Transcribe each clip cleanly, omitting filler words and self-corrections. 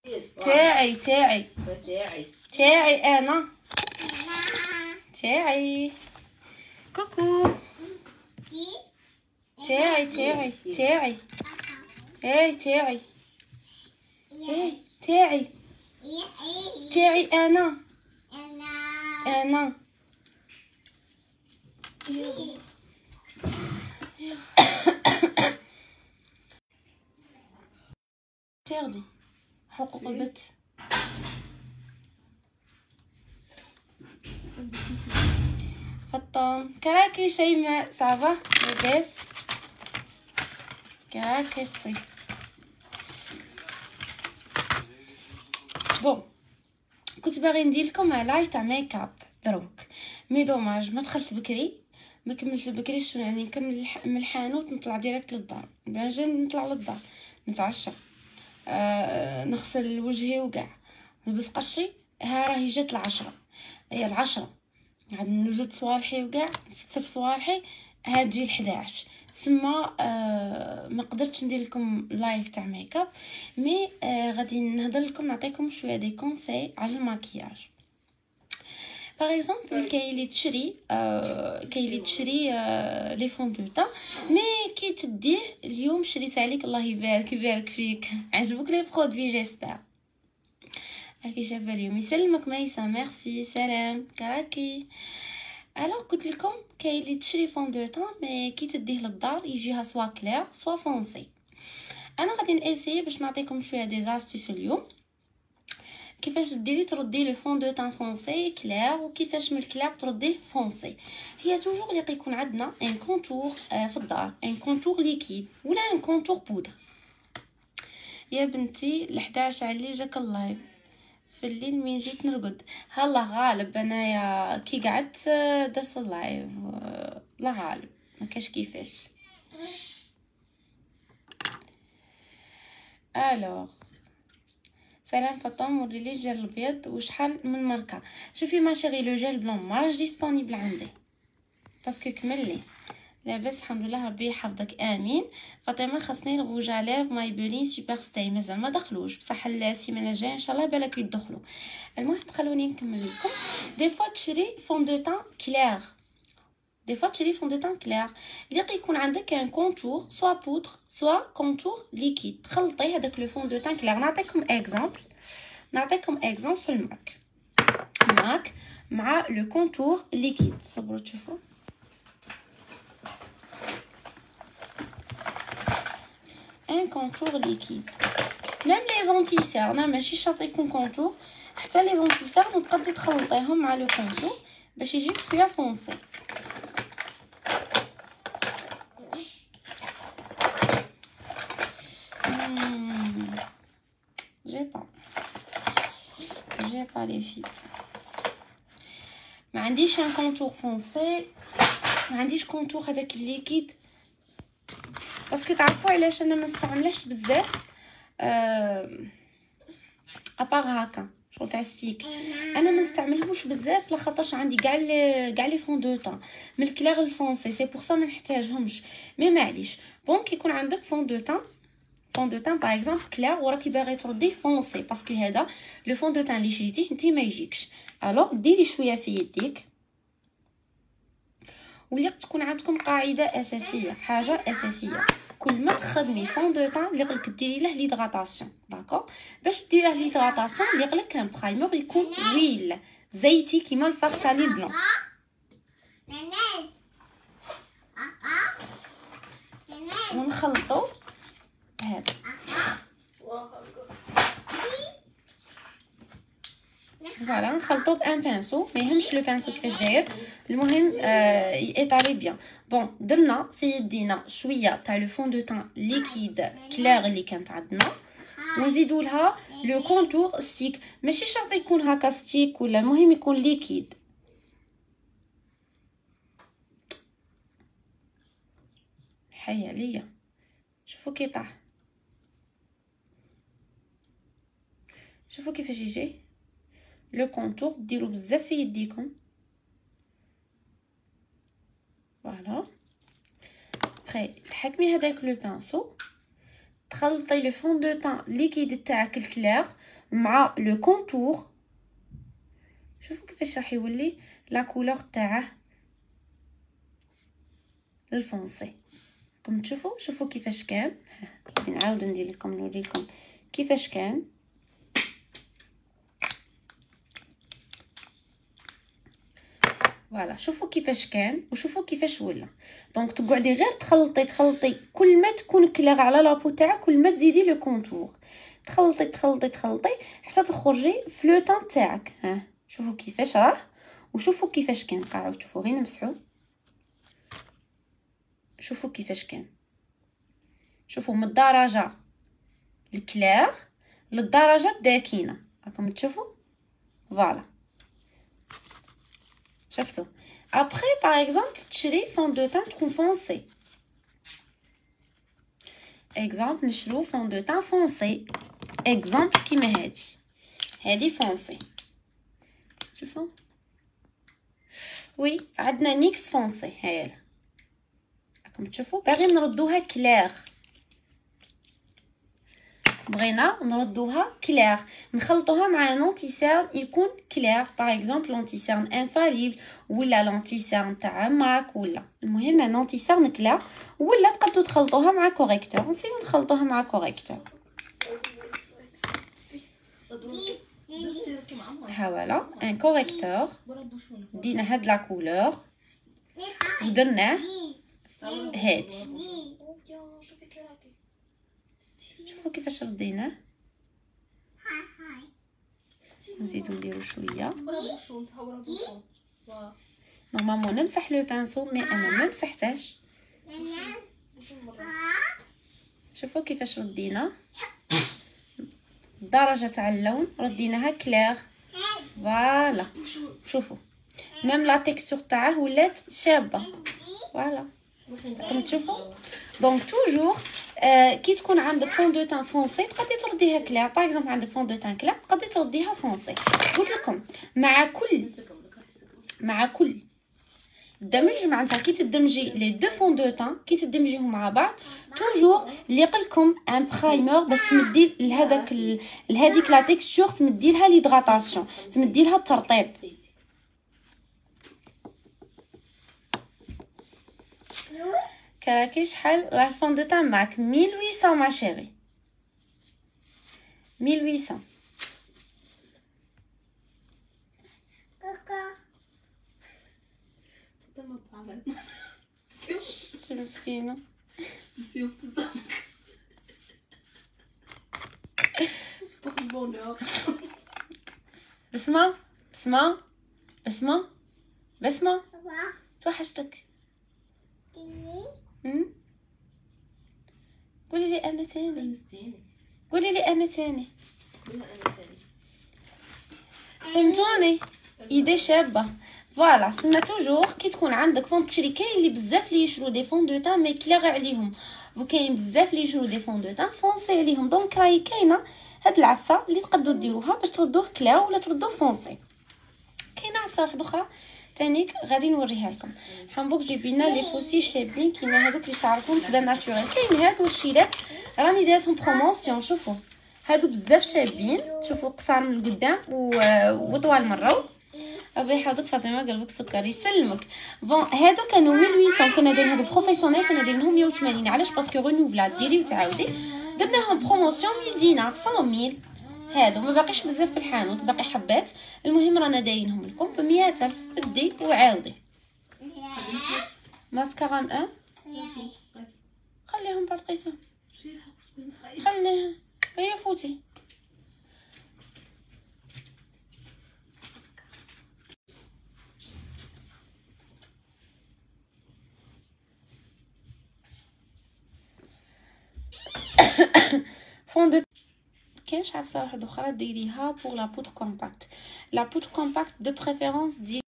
تاعي تاعي تاعي تاعي انا تاعي كوكو تاعي تاعي تاعي اي تاعي اي تاعي تاعي انا تاخدي حقوق البت فطوم كراكي شيماء صافا لاباس كراكي خصي بون كنت باغي ندير لكم لايف تاع ميك اب دروك مي دوماج ما دخلت بكري ما كملت بكري شنو يعني نكمل من الحانوت نطلع ديريكت للدار باجي نطلع للدار نتعشى نغسل وجهي وكاع نلبس قشي ها راهي جات 10 هي 10 عاد نوجد صوالحي وكاع 6 في صوالحي ها تجي 11 سما ما قدرتش ندير لكم لايف تاع ميك اب مي غادي نهضر لكم نعطيكم شويه دي كونساي على الماكياج. باغ اكزومبل كاين اللي تشري لي فون دو تان مي كي تديه اليوم شريت عليك الله يبارك فيك عجبوك لي برودوي جيسبر راكي شافه اليوم يسلمك ميسا ميرسي سلام كراكي. الوغ قلت لكم كاين اللي تشري فون دو تان مي كي تديه للدار يجيها سوا كلير سوا فونسي. انا غادي ناسيي باش نعطيكم شويه دي زاستيس اليوم كيفاش ديري تردي لو فون دو تان فونسي كلير وكيفاش من الكلير ترديه فونسي. هي توجور اللي يكون عندنا ان كونتور في الدار ان كونتور ليكيد ولا ان كونتور بودر. يا بنتي ل11 علي جاك اللايف في الليل من جيت نرقد هلا غالب انايا كي قعدت درت اللايف لا غالب ما كاش كيفاش. الوغ سلام فاطمه وريلي الجل الابيض وشحال من ماركه. شوفي ما شيري لو جيل بلون ما راهش ديسپونيبل عندي باسكو كملي لاباس الحمد لله ربي يحفظك امين. فاطمه خاصني الغوج على ماي بولين سوبر ستاي مازال ما دخلوش بصح السيمانه الجايه ان شاء الله بالك يدخلوا. المهم خلوني نكمل لكم. دي فوا تشري فون دو تان كلير دي فوا تشري فون دو تان كلير اللي يكون عندك ان كونتور سوا بودر سوا كونتور ليكيد تخلطي هذاك لو فون دو تان كلير. نعطيكم اكزامبل في الماك مع لو كونتور ليكيد. صبروا تشوفوا ان كونتور ليكيد ميم لي زونتيسير انا ماشي شرط يكون كونتور حتى لي زونتيسير تقدري تخلطيهم مع لو كونتور باش يجيك شويه فونسي. j'ai pas les filles ما عنديش ان كونتور فونسي ما عنديش كونتور هذاك الليكيد باسكو تعرفوا علاش انا ما نستعملهش بزاف ابار هكا شغل تاع ستيك انا ما نستعملهمش بزاف لخاطرش عندي كاع لي فون دو تان من الكلير الفونسي سي بور سا ما نحتاجهمش مي معليش بون كي يكون عندك فون دو تان باغ اكزومبل كلير وراكي باغي ترديه فونسي باسكو هذا لو فون دو تان اللي شريتيه انت ما يجيكش الوغ ديري شويه في يديك واللي تكون عندكم قاعده اساسيه حاجه اساسيه كل ما تخدمي فون دو تان اللي قلك ديري له ليدغاتاسيون داكور باش ديري له ليدغاتاسيون اللي قلك كان برايمر يكون ويل زيتي كيما الفارسالي بلون ونخلطو هذا فوالا نخلطو بان بانسو ما يهمش لو بانسو كيفاش داير المهم ايطالي بيان. بون درنا في يدينا شويه تاع لو فون دو تان ليكيد كلير اللي كانت عندنا ونزيدوا لها لو كونتور ستيك ماشي شرط يكون هكا ستيك ولا المهم يكون ليكيد. حي عليا شوفوا كي طاح شوفوا كيفاش يجي لو كونتور ديروا بزاف في يديكم فوالا بخي تحكمي هذاك لو بانسو تخلطي لو فون دو تان ليكيد تاعك الكلير مع لو كونتور. شوفوا كيفاش راح يولي لا كولور تاعه الفونسي. راكم تشوفوا، شوفوا كيفاش كان. نعاود ندير لكم نوري لكم كيفاش كان. فوالا شوفوا كيفاش كان وشوفوا كيفاش ولا. دونك تقعدي غير تخلطي كل ما تكون كلير على لابو تاعك كل ما تزيدي لو كونتور، تخلطي حتى تخرجي فلوطان تاعك. ها شوفوا كيفاش راه وشوفوا كيفاش كان. قاعدوا شوفوا غير نمسحوا، شوفوا كيفاش كان. شوفوا من الدرجه الكلير للدرجه الداكنه، راكم تشوفوا. فوالا شفتوا. ابري باغ اكزومبل تشري فون دو تان تكون فونسي. اكزومبل نشرو فون دو تان فونسي، اكزومبل كيما هادي فونسي. شوفوا وي عندنا نيكس فونسي. هايل راكم تشوفوا. باغي نردوها كلير، بغينا نردوها كلير نخلطوها مع لونتيسيرن يكون كلير. باغ اكزومبل لونتيسيرن انفاليبل ولا لونتيسيرن تاع ماك، ولا المهم لونتيسيرن كلير، ولا تقدروا تخلطوها مع كوريكتور. نسيو نخلطوها مع كوريكتور. ها فوالا ان كوريكتور. دينا هاد لا كولور ودرناه هادي. شوفوا كيفاش رديناه. نزيدو نديرو شويه. نورمالمون نمسح لو بانسو مي انا ما مسحتهش. شوفوا كيفاش ردينا الدرجه تاع اللون، رديناها كلير. فوالا شوفوا ميم لا تيكستور تاعه ولات شابه. فوالا راكم تشوفوا. دونك توجور كي تكون عندك فون دو تان فونسي تقدري ترديها كلير. باغ اكزومبل عندك فون دو تان كلير تقدري ترديها فونسي. قلت لكم مع كل دمج، معناتها كي تدمجي لي دو فون دو تان كي تدمجيهم مع بعض توجور اللي قلكم ان برايمر باش تمدي لهذاك لهذيك لا تيكستور، تمدي لها ليدغاتاسيون، تمدي لها الترطيب. كراكي شحال راه فون دو تان معاك 1800 ما شيري 1800. شي مسكينه بسمة توحشتك. قولي لي انا تاني فهمتوني. ايدي شابه. فوالا سما توجور كي تكون عندك فون تشري. كاين اللي بزاف اللي يشرو دي فون دو تان مي كليغ عليهم، وكاين بزاف اللي يشرو دي فون دو تان فونسي عليهم. دونك راهي كاينه هاد العفسه اللي تقدروا ديروها باش تردوه كليغ ولا تردوه فونسي. كاينه عفسه واحده اخرى تانيك غادي نوريها لكم. حنبوك جيبي لنا لي فوسي شابين كيما هذوك اللي شعرتهم تبان ناتوريل. كاين هادو الشيلات راني دايرتهم بروموسيون. شوفوا هادو بزاف شابين. شوفوا قصار من القدام وطوال من الروض. الريحه هذوك فاطمه قلبك سكر يسلمك. بون هادو كانوا 1800 كنا دايرين هادو بروفيسيونيل كنا دايرينهم 180. علاش؟ باسكو رينوفلاد ديري وتعاودي درناهم بروموسيون 1000 دينار 100000. هادو ما باقيش بزاف في الحانوت باقي حبات. المهم رانا دايرينهم لكم ب 100000. بدي وعاودي. ماسكارا خليهم برطيتهم خليها هي فوتي. فون دو كاينش عفسه واحده اخرى ديريها بور لا بودر كومباكت. لا بودر كومباكت دو بريفيرونس ديريها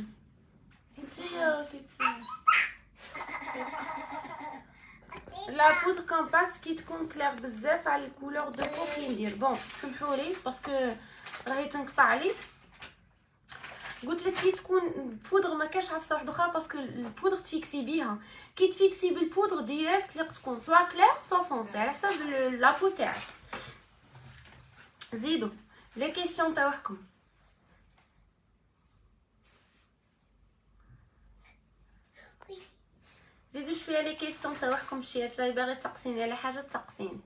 لا بودر كومباكت كي تكون كلير بزاف على الكولور دو بو كي ندير. بون سمحوا لي باسكو راهي تنقطع لي. قلت لك كي تكون البودر ما كاش عفسه واحده اخرى باسكو البودر تفيكسي بيها. كي تفيكسي بالبودر ديريكت تليق تكون سوا كلير سوا فونسي على حساب لابو تاعك. زيدوا لي كيسيون تاعكم. زيدوا شويه لي كيسيون تاعكم. شي اللي باغي تسقسيني على حاجه تسقسيني.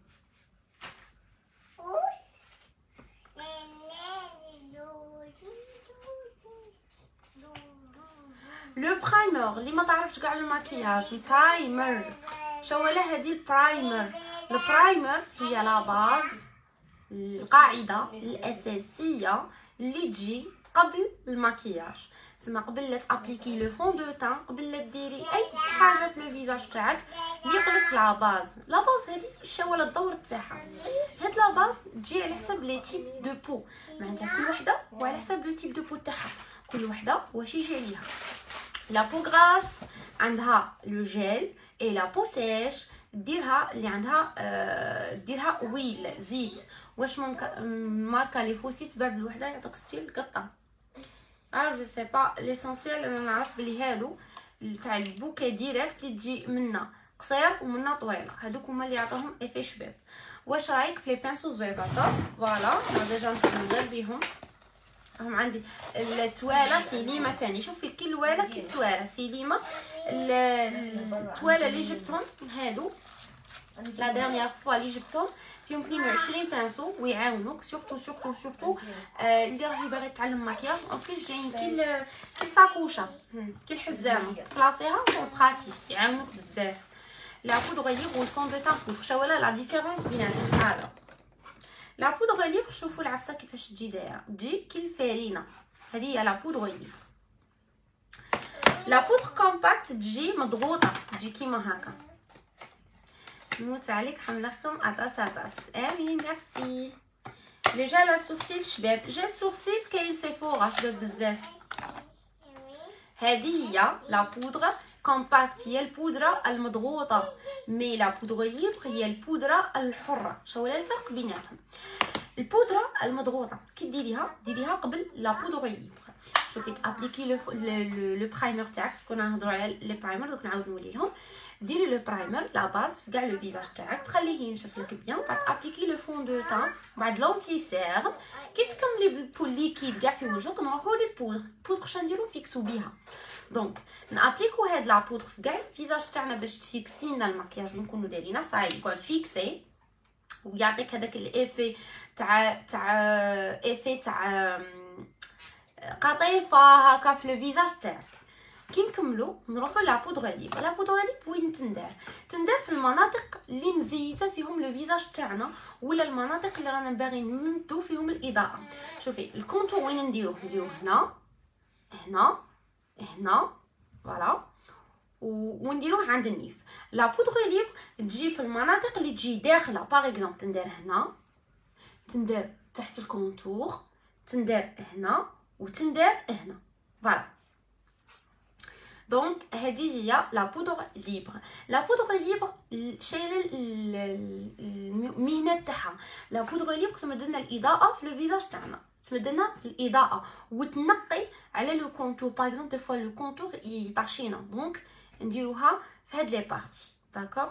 لو برايمر اللي ما تعرفش كاع الماكياج، البرايمر شوله هذه البرايمر. البرايمر هي لا باز، القاعده الاساسيه اللي تجي قبل الماكياج. تسمى قبل لا تابليكي لو فون دو تان، قبل لا ديري اي حاجه في الفيزاج تاعك يقولك لا باز. لا باز هذه شوله الدور تاعها. هاد لا باز تجي على حسب لي تيب دو بو، معناتها كل وحده وعلى حسب لو تيب دو بو تاعها، كل وحده واش يجي عليها. لا بو غراس عندها لو جيل اي لا بو سيش ديرها اللي عندها ديرها ويل زيت. واش ماركه لي فوسي تباع بالوحده يعطيك ستيل قطه. جو سي با ليسونسيال انا نعرف بلي هادو تاع البوكي ديريكت اللي تجي منا قصير ومنا طويله، هادوك هما اللي يعطوهم افي شباب. واش رايك في لي بانسو زويفه؟ فوالا انا ديجا نخدم غير بيهم. هم عندي التواله سليمه تاني. شوفي كي الواله كي التواله سليمه. التواله اللي جبتهم هادو لا ديرنيير فوا اللي جبتهم فيهم 22 بانسو ويعاونوك سورتو سورتو سورتو اللي راهي باغي تعلم ماكياج. اون بليس جايين كي الساكوشه كي الحزامه تبلاصيها براتيك يعاونوك بزاف. لا بودر ليغ والفون دو تان بودر شولا لا ديفيرونس بيناتهم. الو لا بودر ليغ شوفوا العفسه كيفاش تجي دايره، تجي كي الفارينه. هذه هي لا بودر ليغ. لا بودر كومباكت تجي مضغوطه، تجي كيما هكا. نموت عليك حملكم اطاس اطاس. امين ميرسي. لي جال سورسيل شباب، جال سورسيل كاين سيفورا شباب بزاف. هذه هي لا بودره كومباكت، هي البودره المضغوطه. مي لا بودره ليبر هي البودره الحره. شو الفرق بيناتهم؟ البودره المضغوطه كي ديريها قبل لا بودره ليبر. شوفي تابليكي لو برايمر تاعك. كنا نهضروا على لي برايمر دوك نعاود نولي لهم. ديري لو برايمر لا باز في كاع لو فيزاج تاعك، تخليه ينشف لك بيان. بعد ابليكي لو فون دو تان، بعد لونتي سير. كي تكملي بالبول ليكيد كاع في وجهك نروحوا للبودر. البودر شنو نديرو؟ فيكسو بيها. دونك نابليكو هاد لا بودر في كاع الفيزاج تاعنا باش تفيكسي لنا الماكياج اللي نكونوا دايرينه صاي يقعد فيكسي ويعطيك هذاك الافي تاع قطيفه هكا في الفيزاج تاعك. كي نكملوا نروحوا لا بودر ليب. لا بودر ليب وين تندار في المناطق اللي مزيته فيهم لو فيزاج تاعنا، ولا المناطق اللي رانا باغيين نمدو فيهم الاضاءه. شوفي الكونتور وين نديروه هنا هنا فوالا، ونديروه عند النيف. لا بودر ليب تجي في المناطق اللي تجي داخله. باغ اكزومبل تندار هنا، تندار تحت الكونتور، تندار هنا وتندار هنا فوالا. دونك هذه هي لا بودر ليبر. لا بودر ليبر شايله المهنه تاعها. لا بودر ليبر تمد لنا الاضاءه في الفيزاج تاعنا، تمد لنا الاضاءه وتنقي على لو كونتور. باغ اكزومبل دي فوا لو كونتور يطاشينا، دونك نديروها في هاد لي بارتي. داكور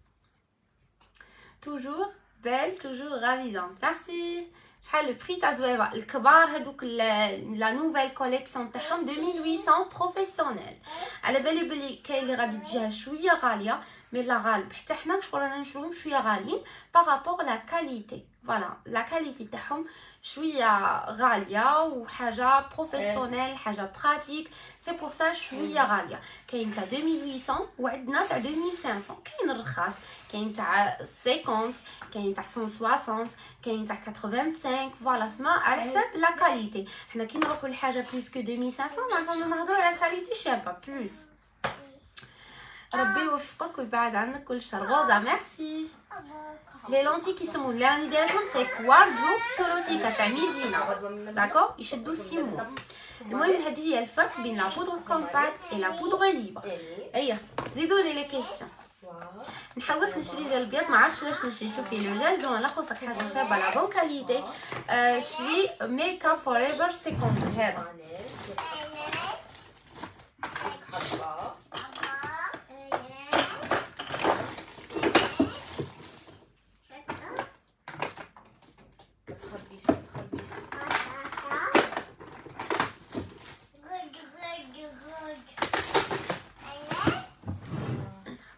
توجور بيل توجور غافيزون. ميرسي. شحال لو بري تاع زويبه الكبار هذوك لا نوفيل كوليكسيون تاعهم 2800 بروفيسيونيل. على بالي بلي كاين اللي غادي تجيها شويه غاليه، مي لا غالب حتى حنا شغل رانا نشوفهم شويه غاليين بارابور لا كاليتي. فوالا لا كاليتي تاعهم شويه غاليه وحاجه بروفيسيونيل حاجه براتيك، سي بور سا شويه غاليه. كاين تاع 2800 وعندنا تاع 2500. كاين الرخاص، كاين تاع 50، كاين تاع 160، كاين تاع 85. فوالا سما على حساب لا كاليتي. حنا كي نروحوا لحاجه بليس كو 2500 معناتها نهضروا على كاليتي شابه بلوس. ربي يوفقك ويبعد عنك كل شر. غوزه ميرسي. لي لونتي كيسمو اللي راني دايرتهم سي كوارتزو سولوتيكا تاع ميدينا. داكور يشدو السيمو. المهم هذه هي الفرق بين لا بودر كومباكت اي لا بودر ليبر. اييه زيدوا لي كيسيون. نحوس نشري جل بيض، ما عرفتش واش نشري. شوفي لو جل بلون لا خصك حاجه شابه لا بون كاليتي. شري ميكا فور ايفر سيكوند هذا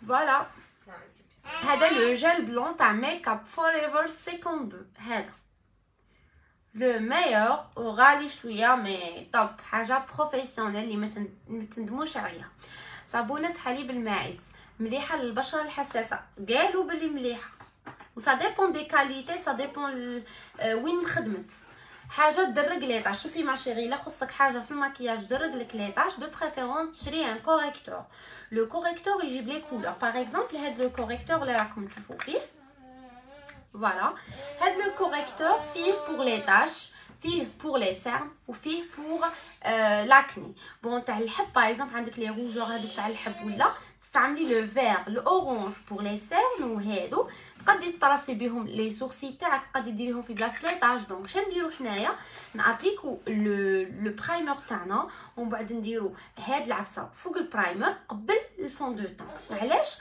فوالا هذا لو جيل بلون تاع ميك اب فوريفر 52 هذا لو ميور وغالي شويه مي توب حاجه بروفيسيونيل اللي ما تندموش عليها. صابونه حليب الماعز مليحه للبشره الحساسه قالوا بلي مليحه وسا ديبون دي كاليتي سا ديبون وين خدمت حاجه تدرج ليطاج. شوفي ما شيري الا خصك حاجه في المكياج تدرج لك ليطاج دو بريفيرونس تشري ان كوريكتور. لو كوريكتور يجيب لي كولور باغ اكزومبل هاد لو كوريكتور اللي راكم تشوفوا فيه فوالا هاد لو كوريكتور فيه بور لي تاش فيه بور لي سيرن وفيه بور لاكني. بون تاع الحب باغ اكزومبل عندك لي روجور هادوك تاع الحب ولا تستعملي لو فير لو اورانج بور لي سيرن وهادو تقدري تطرسي بهم لي سورسي تاعك تقدري ديريهم في بلاصه لي تاج. دونك شنو نديرو حنايا نابليكو لو برايمر تاعنا ومن بعد نديرو هاد العفسه فوق البرايمر قبل الفون دو تان. علاش؟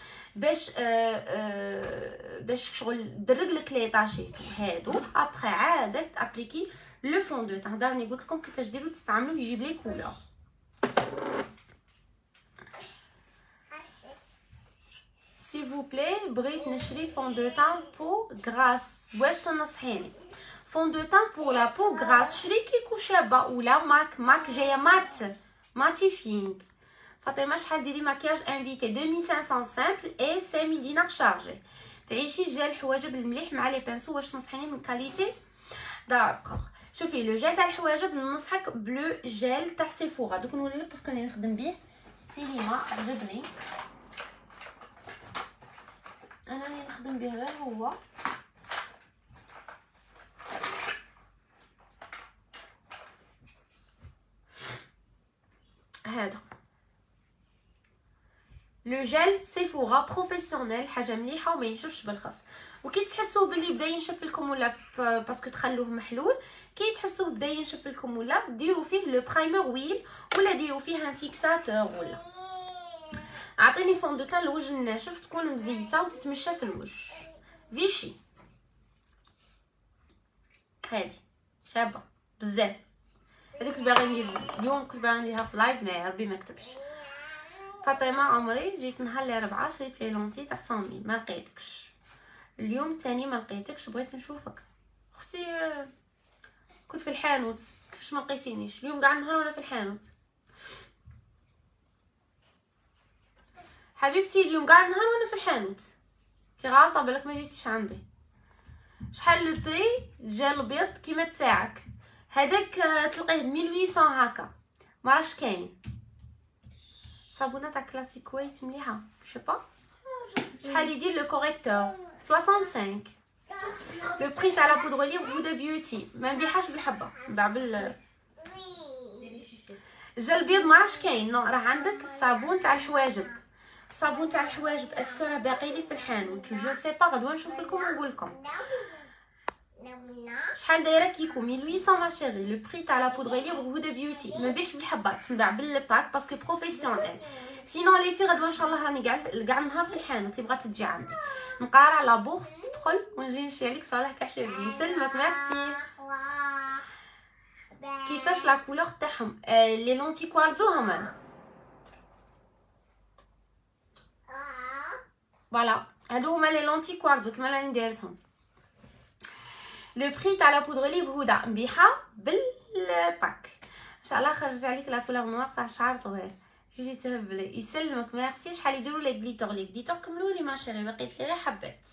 باش شغل درج لك لي طاشيتو هادو ابري عاد ابليكي لو فون دو تان. هذا راني قلت لكم كيفاش ديروا تستعملوه يجيب لي كولور. سي فو بلاي بغيت نشري فون دو تان بو غراس واش تنصحيني؟ فون دو تان بو لا بو غراس شري كيكو شابه ولا ماك جايه ماتيفينغ. فاطمه شحال ديري مكياج انفيتي 2500 سامبل اي 5000 دينار شارجي. تعيشي جل الحواجب المليح مع لي بانسو واش تنصحيني من كاليتي؟ داكوغ شوفي لو جيل تاع الحواجب ننصحك بلو جيل تاع سيفورا دوك نوري لك باسكو راني نخدم بيه سيليما عجبني انا راني نخدم به غير هو هذا لو جيل سيفورا بروفيسيونيل حاجه مليحه وما ينشفش بالخف. وكي تحسوه بلي بدا ينشف لكم ولا باسكو تخلوه محلول كي تحسوه بدا ينشف لكم ولا ديروا فيه لو برايمر ويل ولا ديروا فيه ان فيكساتور ولا اعطيني فون دو تان الوجه الناشف تكون مزيته وتتمشى في الوجه فيشي. هادي شابه بزاف هذيك كنت باغي ندير اليوم كنت باغي نديرها في لايف ما ربي ما كتبش. فاطمه عمري جيت نهار الاربعاء شريت لي لونتي تاع 100 ما لقيتكش. اليوم تاني ما لقيتكش بغيت نشوفك اختي كنت في الحانوت كيفاش ما لقيتينيش؟ اليوم كاع النهار وانا في الحانوت حبيبتي اليوم كاع النهار وانا في الحانوت. كي غلطه بالك ما جيتيش عندي. شحال لو بري الجل الابيض كيما تاعك هذاك تلقيه 1800 هكا ما راش كاين. صابونه تاع كلاسيك وايت مليحه جو با. شحال يدير لو كوريكتور 65 لو بري تاع لا بودر ليبر هدى بيوتي ما نبيعهاش بالحبه نباع بال الجل الابيض ما راش كاين. نو راه عندك الصابون تاع الحواجب. الصابون تاع الحواجب اسكو راه باقي لي في الحانوت جو سي با غدوه نشوف لكم ونقول لكم. شحال دايره كيكو 1800 ما شيري. لو بري تاع لا بودر ليبر هدى بيوتي ما نبيعش بالحبات تنباع بالباك باسكو بروفيسيونيل. سينون لي في غدوه ان شاء الله راني كاع النهار في الحانوت اللي بغات تجي عندي نقارع لا بورس تدخل ونجي نشري عليك صالح كحشوي يسلمك ميرسي. كيفاش لا كولور تاعهم لي لونتي كواردو هما فوالا هادو هما لي لونتي كواردو كيما راني دايرتهم. لو بري تاع لا بودر ليبر هدى نبيعها بالباك ان شاء الله. خرجت عليك لا كولور نوار تاع الشعر طويل جيتي تهبلي يسلمك ميرسي. شحال يديروا لي غليتور كملوا لي ما شيري بقيت لي غير حبات.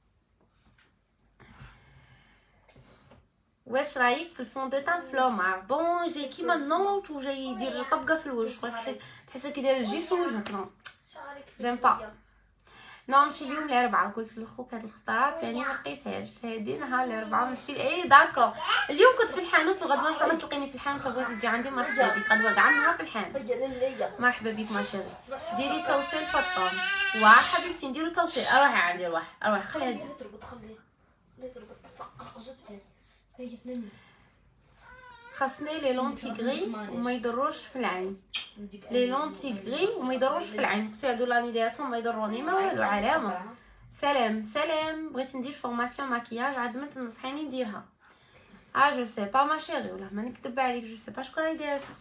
واش رايك في الفون دو تان فلومار؟ بون جاي كيما النوط وجاي يدير طبقه في الوجه تحس كيدير الجيف في وجهك. نو جيم با. نو مشي اليوم الاربعاء قلت لخوك هاد الخطره ثاني ما لقيتهاش. هادي نهار الاربعاء مشي اي داكو. اليوم كنت في الحانوت وغدوه ان شاء الله تلقيني في الحانوت بغيتي تجي عندي مرحبا بك. غدوه كاع النهار في الحانوت مرحبا بك ما شيري. ديري توصيل فطون واحد حبيبتي نديرو توصيل. اروحي عندي اروح خليها تجي خاصني لي لونتي غري وما يضروش في العين. لي لونتي غري وما يضروش في العين كنت هادو راني دايرتهم ما يضروني ما والو علامه. سلام بغيت ندير فورماسيون ماكياج عاد ما تنصحيني نديرها. جو سي با ما شيري ولا ما نكذب عليك جو سي با شكون راهي دايرتها.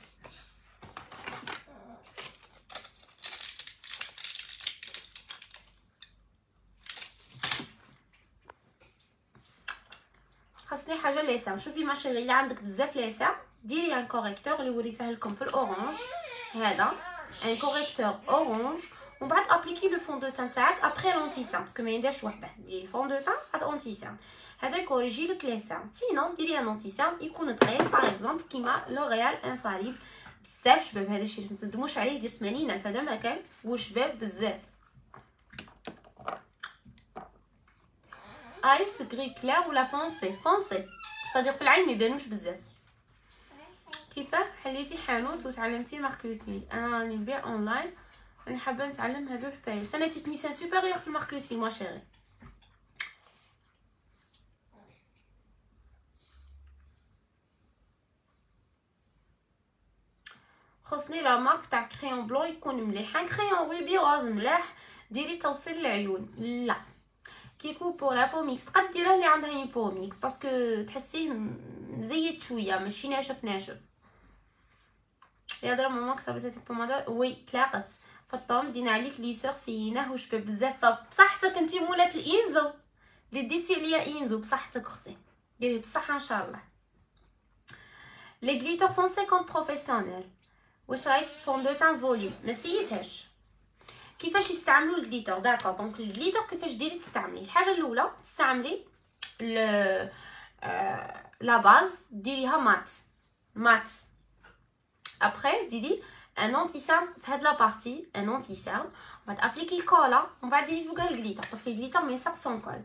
خصني حاجه ليسان. شوفي ما شيري اللي عندك بزاف ليسان ديري ان كوريكتور اللي وريته لكم في الاورانج، هذا ان كوريكتور اورانج، ومن بعد ابليكي لو فون دو تان تاعك ابري لونتيسان باسكو ما ينديرش وحده، ديري فون دو تان عاد اونتيسان هذا يكوريجي لك ليسان. سينون ديري ان اونتيسان يكون طريق باغ اكزومبل كيما لوريال انفاليبل. بزاف شباب هذا الشيء متندموش عليه، يدير 80,000 هذا ما كان وشباب بزاف. ايس غري كلير ولا فونسي فونسي صديق في العين ما يبانوش بزاف. كيفاه حليتي حانوت وتعلمتي الماركتينغ؟ انا راني نبيع اونلاين، انا حابه نتعلم هادو الحفايس. انا تكنيسيان سوبيريور في الماركتينغ ما شيري. خصني لا مارك تاع كريون بلون يكون مليح. ان كريون وي بيواز ملاح ديري توصيل العيون. لا كيكو بور لا بوميكس تقد ديرها اللي عندها اون بوميكس باسكو تحسيه مزيت شويه ماشي ناشف ناشف. يا درا ماماك صابت هذيك البوماده وي تلاقت فالطوم دينا عليك ليسور سيناه وشباب بزاف. طب بصحتك انتي مولات الانزو اللي ديتي عليا انزو بصحتك اختي ديري بصحه ان شاء الله. لي غليتر 150 بروفيسيونيل. واش رايك في فون دو تان فوليوم؟ ما سيتهاش كيفاش يستعملوا الغليتر. داكور دونك الغليتر كيفاش ديري تستعملي؟ الحاجه الاولى تستعملي لا باز ديريها مات ابري ديري ان انتيسان في هاد لا بارتي ان انتيسان وبعد ابليكي الكولا ومن بعد ديري فوقها الغليتر باسكو الغليتر ما يلصق سون كول.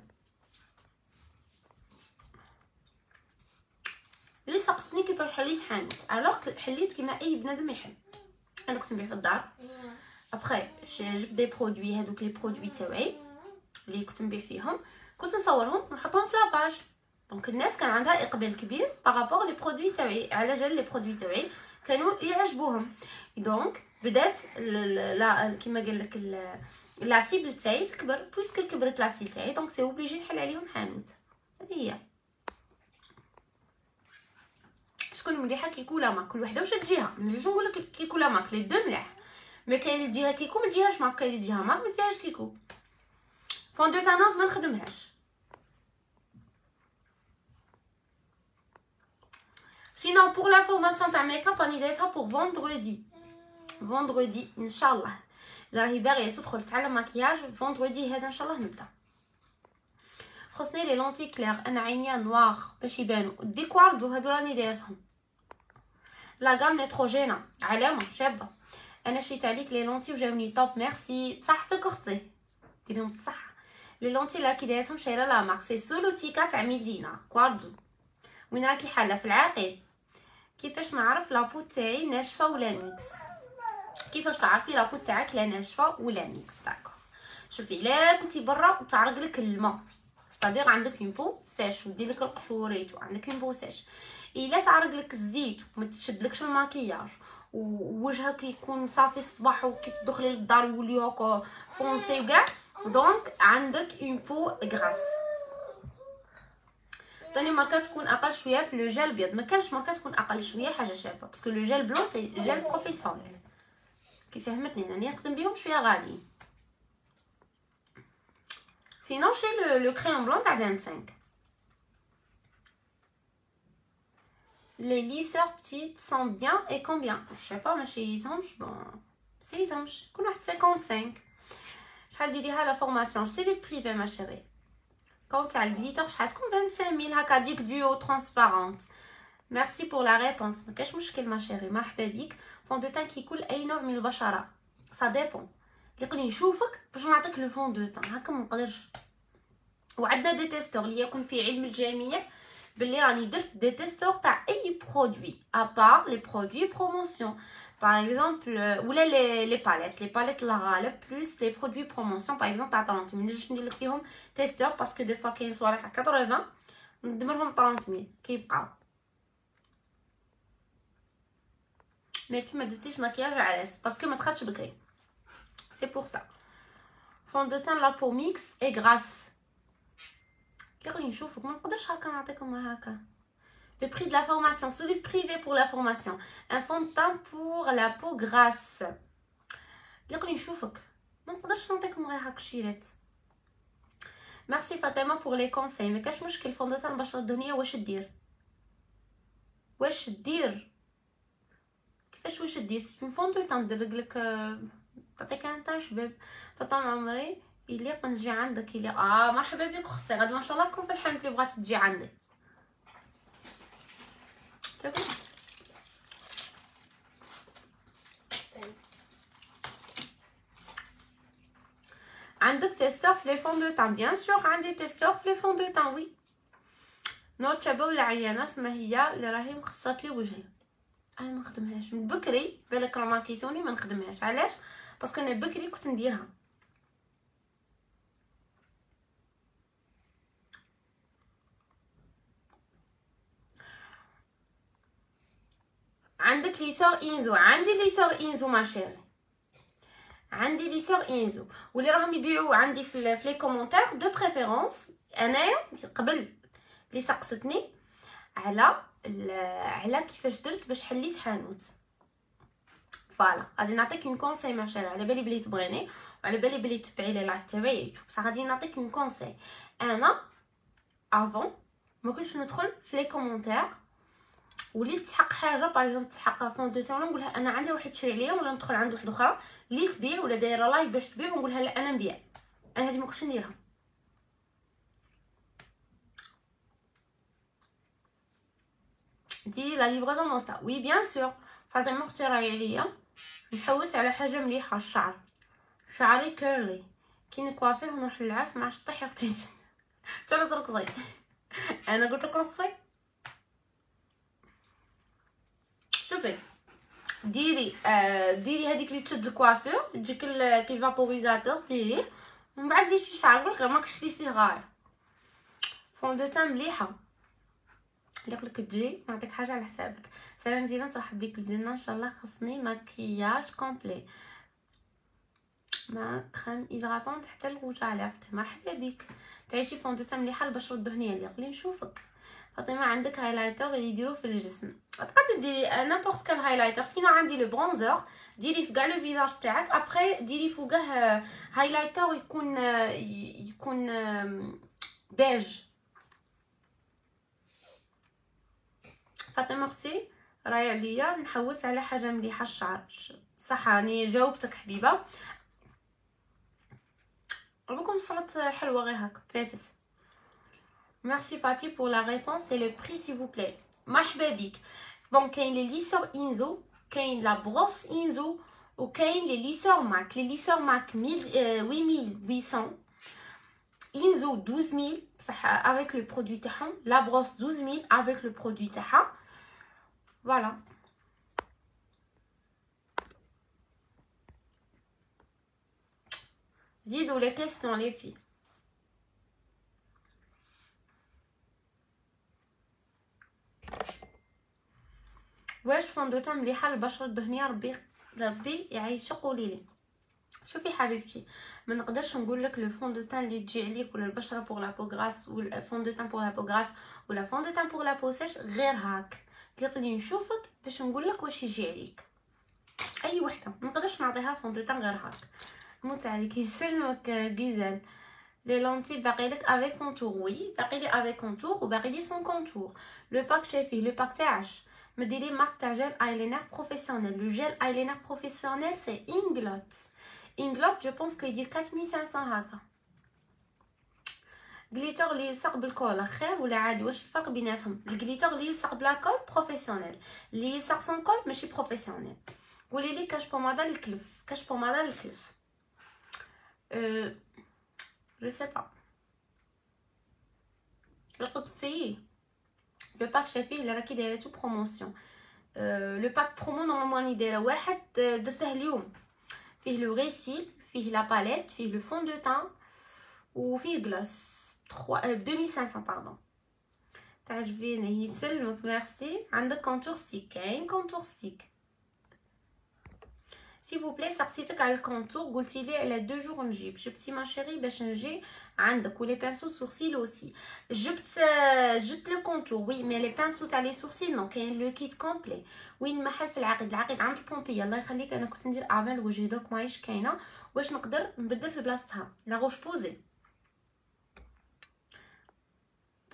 اللي سقطتني كيفاش حليت حانوت الوغ حليت كيما اي بنادم يحل. انا كنت نبيع في الدار ابري جبت دي برودوي هذوك لي برودوي تاعي اللي كنت نبيع فيهم كنت نصورهم ونحطهم في لاباج. دونك الناس كان عندها اقبال كبير بارابور لي برودوي تاعي على جال لي برودوي تاعي كانوا يعجبوهم. دونك بدات كيما قال لك لا سيبل تاعي تكبر بويسكو كبرت لا سيبل تاعي دونك سي اوبليجي نحل عليهم حانوت. هذه هي شكون مليحه كيكو لا ماك كل وحده واش تجيها. نجي نقول لك كيكو لا ماك لي دو مليح ما كاين اللي تجيها كيكو ما تجيهاش ماك كاين اللي تجيها ماك ما تجيهاش كيكو. فون دو تانوز ما نخدمهاش. سينون بور لا فورماسيون تاع ميكاب راني دايرتها بور فوندردي ان شاء الله. اذا راهي باغيه تدخل تتعلم ماكياج فوندردي هذا ان شاء الله نبدا. خصني لي لونتي كلير انا عينيا نوار باش يبانو دي كوارتزو هادو راني دايرتهم. لا غام نيتروجينا علامه شابه. انا شريت عليك لي لونتي وجاوني توب ميرسي بصحتك اختي ديرهم بالصحه. لي لونتي لا كي دايرتهم شايره لا مارك سي سولوتيكا تاع ميدينا كوارتزو. وين راكي حاله في العاقل؟ كيفاش نعرف لابو تاعي ناشفه ولا ميكس؟ كيفاش تعرفي لابو تاعك لا ناشفه ولا ميكس؟ داكور شوفي الا كنتي برا وتعرق لك الماء صديق عندك اون بو سيش ودير لك القشوريت وعندك اون بو سيش. الا تعرق لك الزيت وما تشدلكش الماكياج ووجهك يكون صافي الصباح وكي تدخلي للدار يولي هكا فونسي وكاع دونك عندك اون بو غراس. ثاني ماركه تكون اقل شويه في لو جيل بيض. ما كانش ماركه تكون اقل شويه حاجه شابه باسكو لو جيل بلون سي جيل بروفيسيونيل كي فهمتني راني نخدم بهم شويه غاليين. سينون شي لو كريون بلون تاع 25 لي ليسور بتيت سون بيان اي كومبيان جو سي با ماشي يتهمش بون سي يتهمش كل واحد 55. شحال ديريها لا فورماسيون سي لي بريفي ما شيري. كون تاع الغليتر شحال تكون 25000 هكا ديك ديو ترانسبارونت. ميرسي بور لا ريبونس ما كاش مشكل ما شيري مرحبا بيك. فون دو تان كيكون اي نوع من البشره سا ديبون اللي قلي نشوفك باش نعطيك لو فون دو تان هكا ما نقدرش. وعندنا دي تيستور اللي يكون في علم الجميع باللي راني درت دي تيستور تاع اي برودوي ابار لي برودوي بروموسيون باغ اكزومبل ولا لي باليت لا غالب بلس لي برودوي بروموسيون باغ اكزومبل تاع 30 ما نجمش ندير لك فيهم تيستور باسكو دي فوا كاين صوالح تاع 80 ندمرهم 30000 كيبقاو. مي كي ما درتيش مكياج عرس باسكو ما دخلتش بكري سي بور سا. فون دو تان لا بو ميكس اي غراس كي نشوفك ما نقدرش هكا نعطيكم هكا. Le prix de la formation, celui privé pour la formation. Un fond de teint pour la peau grasse. اللي نشوفك ما نقدرش نعطيكم غير هاك شيرات. ميرسي فاطمه بور لي كونساي. ما كاش مشكل، فوندوتان البشره الدهنيه واش دير كيفاش واش دير سي فوندوتان دير لك تعطيك انت شباب. فطال عمري يليق نجي عندك يليق. مرحبا بك اختي، غدوه ان شاء الله تكون في الحانوت اللي بغات تجي عندي. عندك تيستور في لي فون دو تان؟ بيان سور عندي تيستور في لي فون دو تان. وي نوض شابه ولا عيانه اسمها هي اللي راهي مخصات لي وجهي. انا ما نخدمهاش من بكري، بالك رماكيتوني ما نخدمهاش. علاش؟ باسكو انا بكري كنت نديرها. عندك ليسور انزو؟ عندي ليسور انزو ما شيري، عندي ليسور انزو واللي راهم يبيعوا عندي في لي كومونتير دو بريفيرونس. انايا قبل اللي سقستني على كيفاش درت باش حليت حانوت. فوالا غادي نعطيك اون كونساي ما شيري، على بالي بلي تبغيني وعلى بالي بلي تبعي لي لايف تاعي، بصح غادي نعطيك اون كونساي. انا افون ما كنتش ندخل في لي كومونتير وليت تسحق حاجه باغ تسحق فون دو تون، نقولها انا عندي واحد يشري عليا، ولا ندخل عند واحده اخرى اللي تبيع ولا دايره لايف باش تبيع ونقولها لا انا نبيع. انا هذه ما كنتش نديرها. دي لا ليفرازون نوستا. وي بيان سور فاطمه اختي راهي عليا نحوس على حاجه مليحه. الشعر شعري كيرلي كي نكوافيه ونروح للعرس ما عادش طيح اختي تعال ترقصي. انا قلت لك رقصي. شوفي ديري هذيك اللي تشد الكوافير تجيك كي فابوريزاتور ديريه ومن بعد ليسي شعرك غير ماكش ليسي غاير. فون دو تان مليحه اللي قلك تجي نعطيك حاجه على حسابك. سلام زينه ترحب بك الجنه ان شاء الله. خصني ماكياج كومبلي ما كريم هيدراتونت حتى الغوج على اختي. مرحبا بك. تعيشي فون دو تان مليحه البشره الدهنيه اللي قبل نشوفك. فاطمه عندك هايلايتر اللي يديروا في الجسم؟ تقدر ديري نيمبورط كال هايلايتر. سينو عندي لو برونزر ديري في كاع لو فيزاج تاعك، ابري ديري فوقه هايلايتر يكون بيج. فاطمه اختي راهي عليا نحوس على حاجه مليحه. الشعر صح راني جاوبتك حبيبه. بكم صلت حلوه غير هكا فاتت. Merci Fatih pour la réponse et le prix s'il vous plaît. مرحبا بك. بون كاين لي ليسور انزو، كاين لا بروس انزو، وكاين لي ليسور ماك. لي ليسور ماك 8800، انزو 12000 بصح افيك لو برودوي تاعهم، لا بروس 12000 افيك لو برودوي تاعها. فوالا زيدوا لي كيستيون لي في. واش فوندوتان مليحه للبشره الدهنيه؟ ربي يعيشك. قولي لي. شوفي حبيبتي ما نقدرش نقول لك لو فون دو تان اللي تجي عليك ولا البشره بوغ لا بو غراس ولا فون دو تان بوغ لا بو غراس ولا فون دو تان بوغ لا بو سيش غير هاك. تلقني نشوفك باش نقول لك واش يجي عليك. اي وحده ما نقدرش نعطيها فون دو تان غير هاك. موت عليك يسلمك غيزال. لي لونتي باقي لك افيك كونتور؟ وي باقي لي افيك كونتور وباقي لي سون كونتور. لو باك شايفيه لو باك تاعش ما ديري مارك تاع جيل ايلاينر بروفيسيونيل. لو جيل ايلاينر بروفيسيونيل سي انغلوت. انغلوت جو بونس كو يدير 4500 هكا. غليتر اللي يلصق بالكول خير ولا عادي؟ واش الفرق بيناتهم؟ الغليتر اللي يلصق بلا كول بروفيسيونيل، اللي يلصق سون كول ماشي بروفيسيونيل. قولي لي كاش بومادا للكلف؟ كاش بومادا للكلف جو سي با. القدسي لو باك شافيه اللي راكي دايرتو بروموسيون. لو باك برومو نورمالمون راني دايره واحد درته اليوم، فيه لو غيسيل، فيه لا باليت، فيه لو فون دو تان وفيه غلاس 2500 باردون. تعجبيني يسلمك ميرسي. عندك كونتور ستيك؟ كاين كونتور ستيك سي فو بلاي. سقسيتك على الكونتور قلتي لي على 2 جور نجيب. جبتي ما شيري باش نجي عندك ولي بانسو سورسيل اوسي. جبت لو كونتور وي مي لي بانسو تاع لي سورسيل نو. كاين لو كيت كومبلي. وين المحل؟ في العقيد عند البومبي. الله يخليك انا كنت ندير اعمال وجهي درك ماهيش كاينه. واش نقدر نبدل في بلاصتها لا روش بوزي؟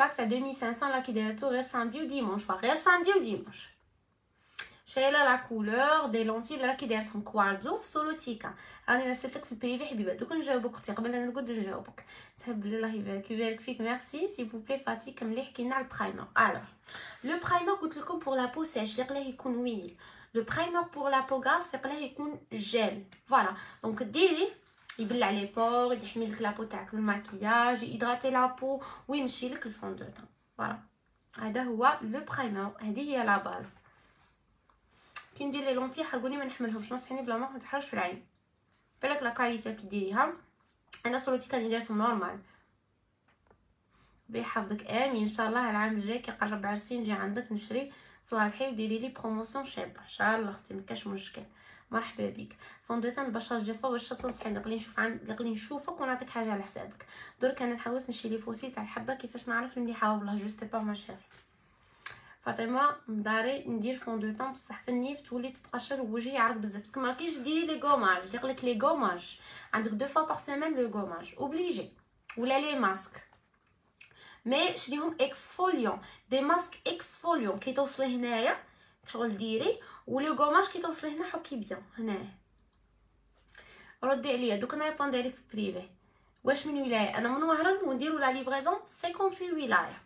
باك تاع 2500 راكي دايرتو غير ساندي وديمونش، غير ساندي وديمونش. شايله لا كولور دي لونتي اللي راكي دايرتهم كوارتزو في سولوتيكا. راني رسلتلك في البريفي حبيبه، دوك نجاوبك اختي قبل لا نقعد نجاوبك. تهب لي الله يبارك فيك. ميرسي سي بو بلي فاتي كملي حكينا على البرايمر. الوغ لو برايمر قلت لكم بور لا بو سيش اللي قلاه يكون ويل، لو برايمر بور لا بو غاز اللي قلاه يكون جيل. فوالا دونك ديري يبلع لي بور، يحمي لك لابو تاعك من الماكياج، يدغاتي لابو ويمشي لك الفون دو تان. فوالا هذا هو لو برايمر، هذه هي لا باز. كي ندير لي لونتي حرقوني ما نحملهمش، نصحيني بلا ما تحرش في العين. بالك لا كاليتي كي ديريها انا صورتي كان دايرتهم نورمال. ربي يحفظك امين. ان شاء الله العام الجاي كي قرب عرسي نجي عندك نشري صوالحي وديري لي بروموسيون شابه ان شاء الله اختي، ما كاش مشكل. مرحبا بك. فوندوتان البشره الجافه واش تنصحيني؟ نقلي نشوفك ونعطيك حاجه على حسابك. درك انا نحوس نشري لي فوسي تاع الحبه كيفاش نعرف مليحه والله جوست با ما شيري. فاطمه مداري ندير فوندوتان بصح في النيف تولي تتقشر ووجهي يعرق بزاف، باسكو ما كاينش ديري لي غوماج. اللي قالك لي غوماج عندك 2 فوا بار سيمين لو غوماج اوبليجي، ولا لي ماسك مي شريهم اكسفوليون، دي ماسك اكسفوليون كي توصلي هنايا شغل ديري، ولو غوماج كي توصلي هنا حكي بيان هنايا. ردي عليا دوك نريبوندي عليك في بريفي. واش من ولايه؟ انا من وهران ونديرو لا ليفريزون 58 ولايه.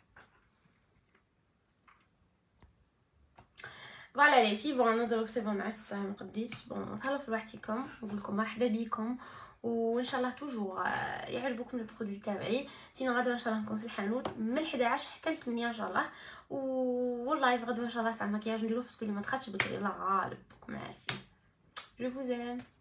فوالا لي في بون انا دروك سي بون نعس ما قديتش. بون نتهلا في راحتكم نقول لكم مرحبا بكم، وان شاء الله توجور يعجبكم البرودوي تاعي. سينا غدا ان شاء الله نكون في الحانوت من 11 حتى ل 8 ان شاء الله، واللايف غدا ان شاء الله تاع المكياج نديروه باسكو اللي ما دخلتش بكري الله غالب بكم عارفين. جو فوز ام.